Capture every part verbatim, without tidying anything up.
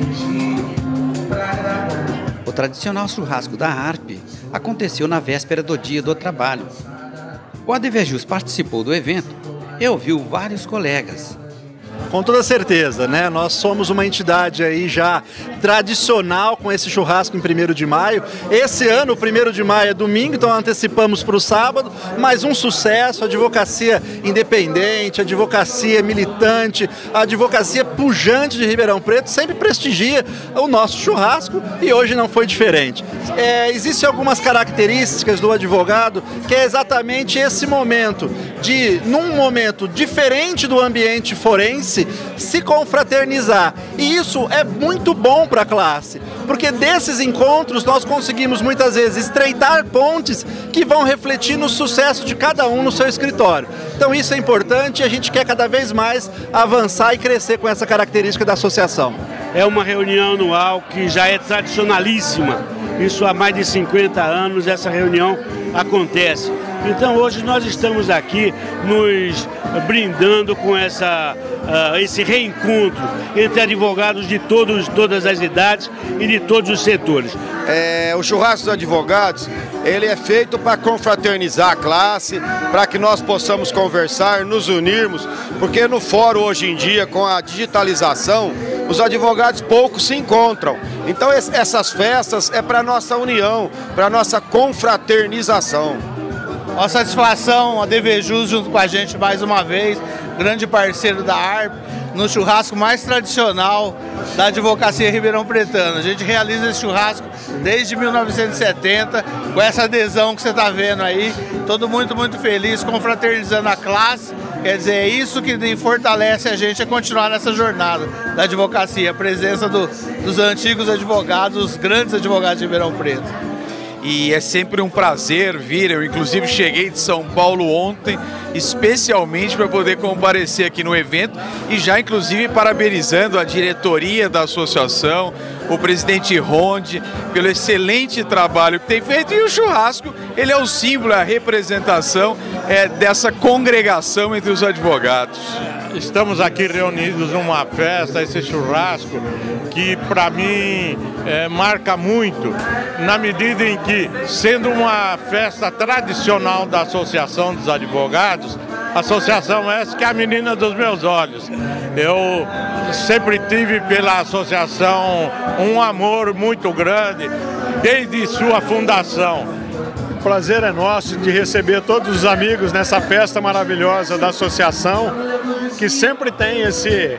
O tradicional churrasco da Arp aconteceu na véspera do Dia do Trabalho. O Adevejus participou do evento e ouviu vários colegas. Com toda certeza, né? Nós somos uma entidade aí já tradicional com esse churrasco em primeiro de maio. Esse ano, o primeiro de maio é domingo, então antecipamos para o sábado, mas um sucesso, advocacia independente, advocacia militante, a advocacia pujante de Ribeirão Preto sempre prestigia o nosso churrasco e hoje não foi diferente. É, existem algumas características do advogado que é exatamente esse momento de, num momento diferente do ambiente forense, se confraternizar. E isso é muito bom para a classe, porque desses encontros nós conseguimos muitas vezes estreitar pontes que vão refletir no sucesso de cada um no seu escritório. Então isso é importante e a gente quer cada vez mais avançar e crescer com essa característica da associação. É uma reunião anual que já é tradicionalíssima. Isso há mais de cinquenta anos essa reunião acontece. Então hoje nós estamos aqui nos brindando com essa, uh, esse reencontro entre advogados de todos, todas as idades e de todos os setores. É, o churrasco dos advogados, ele é feito para confraternizar a classe, para que nós possamos conversar, nos unirmos, porque no fórum hoje em dia, com a digitalização, os advogados poucos se encontram. Então essas festas é para a nossa união, para a nossa confraternização. Uma satisfação, a Adevejus junto com a gente mais uma vez, grande parceiro da Arp, no churrasco mais tradicional da advocacia ribeirão pretana. A gente realiza esse churrasco desde mil novecentos e setenta, com essa adesão que você está vendo aí, todo mundo muito feliz, confraternizando a classe. Quer dizer, é isso que fortalece a gente a continuar nessa jornada da advocacia, a presença do, dos antigos advogados, os grandes advogados de Ribeirão Preto. E é sempre um prazer vir, eu inclusive cheguei de São Paulo ontem, especialmente para poder comparecer aqui no evento e já inclusive parabenizando a diretoria da associação, o presidente Ronde, pelo excelente trabalho que tem feito, e o churrasco, ele é o símbolo, a representação é, dessa congregação entre os advogados. Estamos aqui reunidos numa festa, esse churrasco, que para mim é, marca muito, na medida em que, sendo uma festa tradicional da Associação dos Advogados, associação essa que é a menina dos meus olhos. Eu sempre tive pela associação um amor muito grande, desde sua fundação. O prazer é nosso de receber todos os amigos nessa festa maravilhosa da associação, que sempre tem esse,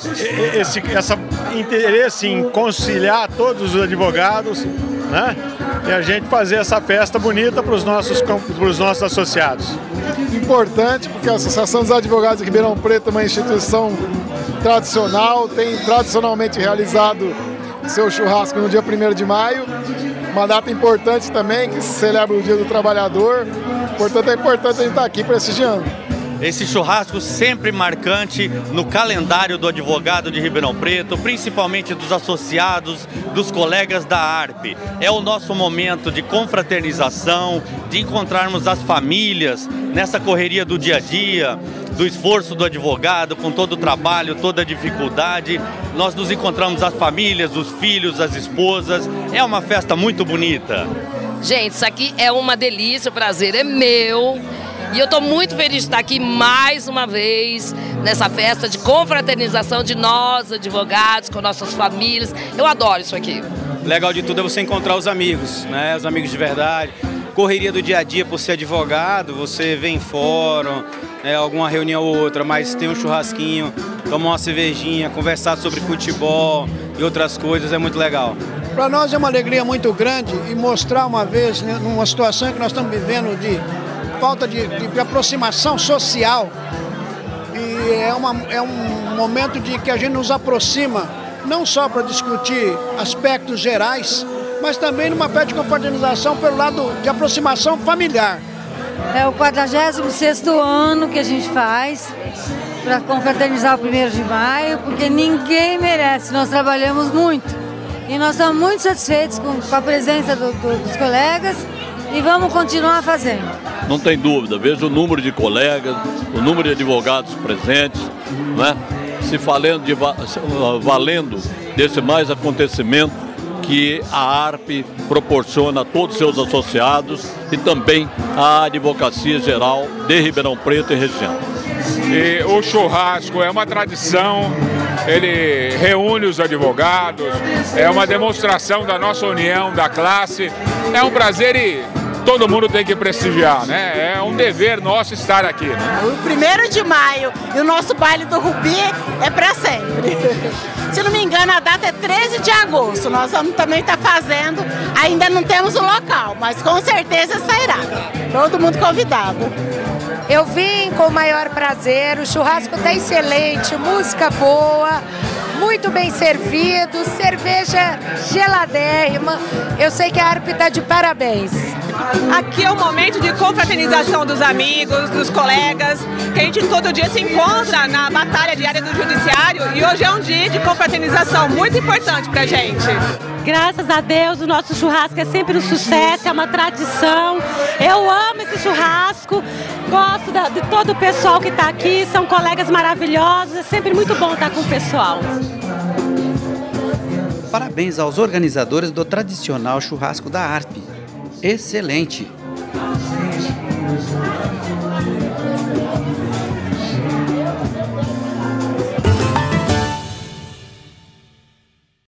esse essa interesse em conciliar todos os advogados, né? E a gente fazer essa festa bonita para os nossos, para os nossos associados. Importante, porque a Associação dos Advogados de Ribeirão Preto é uma instituição tradicional, tem tradicionalmente realizado seu churrasco no dia primeiro de maio, uma data importante também, que se celebra o Dia do Trabalhador, portanto é importante a gente estar aqui prestigiando. Esse churrasco sempre marcante no calendário do advogado de Ribeirão Preto, principalmente dos associados, dos colegas da Arp. É o nosso momento de confraternização, de encontrarmos as famílias nessa correria do dia a dia, do esforço do advogado, com todo o trabalho, toda a dificuldade. Nós nos encontramos as famílias, os filhos, as esposas. É uma festa muito bonita. Gente, isso aqui é uma delícia, o prazer é meu. E eu estou muito feliz de estar aqui mais uma vez nessa festa de confraternização de nós, advogados, com nossas famílias. Eu adoro isso aqui. Legal de tudo é você encontrar os amigos, né? Os amigos de verdade. Correria do dia a dia, por ser advogado, você vem em fórum, é, alguma reunião ou outra, mas tem um churrasquinho, tomar uma cervejinha, conversar sobre futebol e outras coisas, é muito legal. Para nós é uma alegria muito grande e mostrar uma vez, né, numa situação que nós estamos vivendo de falta de, de, de aproximação social, e é, uma, é um momento de que a gente nos aproxima, não só para discutir aspectos gerais, mas também numa festa de confraternização pelo lado de aproximação familiar. É o quadragésimo sexto ano que a gente faz para confraternizar o primeiro de maio, porque ninguém merece, nós trabalhamos muito. E nós estamos muito satisfeitos com, com a presença do, do, dos colegas e vamos continuar fazendo. Não tem dúvida, veja o número de colegas, o número de advogados presentes, né? se falando de, valendo desse mais acontecimento que a ARP proporciona a todos os seus associados e também à Advocacia Geral de Ribeirão Preto e região. E o churrasco é uma tradição, ele reúne os advogados, é uma demonstração da nossa união, da classe, é um prazer e todo mundo tem que prestigiar, né? É um dever nosso estar aqui. Né? O primeiro de maio e o nosso baile do Rubi é para sempre. Se não me engano, a data é treze de agosto. Nós vamos também estar fazendo, ainda não temos o local, mas com certeza sairá. Todo mundo convidado. Eu vim com o maior prazer, o churrasco está excelente, música boa, muito bem servido, cerveja geladérrima. Eu sei que a ARP está de parabéns. Aqui é o momento de confraternização dos amigos, dos colegas, que a gente todo dia se encontra na batalha diária do judiciário e hoje é um dia de confraternização muito importante pra gente. Graças a Deus, o nosso churrasco é sempre um sucesso, é uma tradição. Eu amo esse churrasco, gosto da, de todo o pessoal que está aqui, são colegas maravilhosos, é sempre muito bom estar com o pessoal. Parabéns aos organizadores do tradicional churrasco da ARP. Excelente!